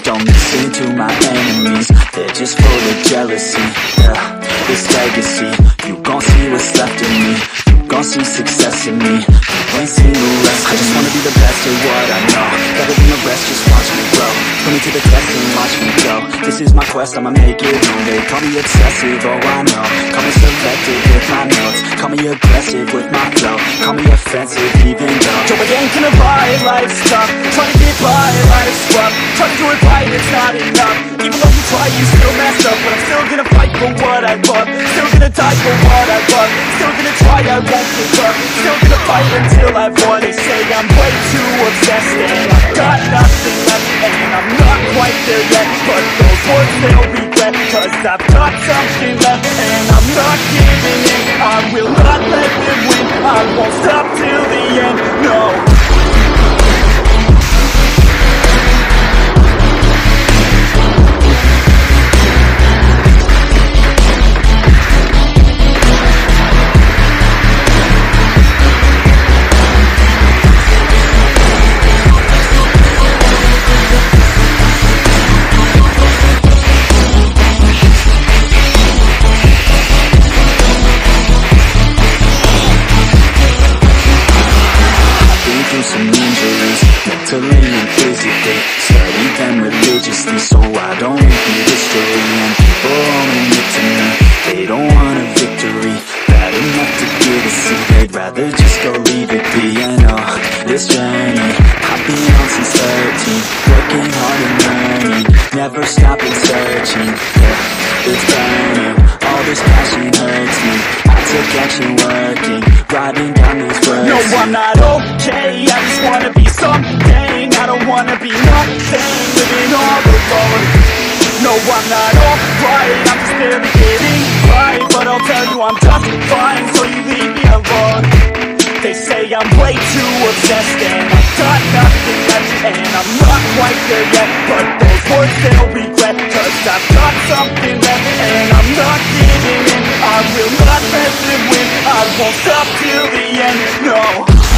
Don't listen to my enemies, they're just full of jealousy. Yeah, this legacy, you gon' see what's left of me. You gon' see success in me, you ain't seen the rest. I just wanna be the best at what I know, better than the rest, just watch me grow. Put me to the test and watch me go. This is my quest, I'ma make it known. They call me obsessive, oh I know. Call me selective with my notes, call me aggressive with my flow, call me offensive even though Joe, I ain't gonna buy it, life's tough. Trying to get by, life's rough. Trying to do it right, it's not enough. Even though you try, you still mess up. But I'm still gonna fight for what I love. Still gonna die for what I love. Still gonna try, I won't give up. Still gonna fight until I've won. They say I'm way too obsessed and I've got nothing left, and I'm not quite there yet. But those words, they'll regret, cause I've got something left, and I'm not giving in. I will not let them win. I won't stop till the end, no. Some injuries, mentally and physically. Study them religiously, so I don't repeat history. And people only look to me, they don't want a victory bad enough to get a seat. They'd rather just go leave it be. And this journey I've been on since 13, working hard and learning, never stopping searching. Yeah, it's burning, all this passion hurts me. I took action working, writing down these words. No, I'm not okay, I just wanna be something. I don't wanna be nothing, living all alone. No, I'm not alright, I'm just barely getting by. But I'll tell you I'm just fine, so you leave me alone. They say I'm way too obsessed and I've got nothing left, and I'm not quite there yet. But those words, they'll regret, cause I've got something left, and I'm not giving in. I will not let them win, I won't stop till the end, no.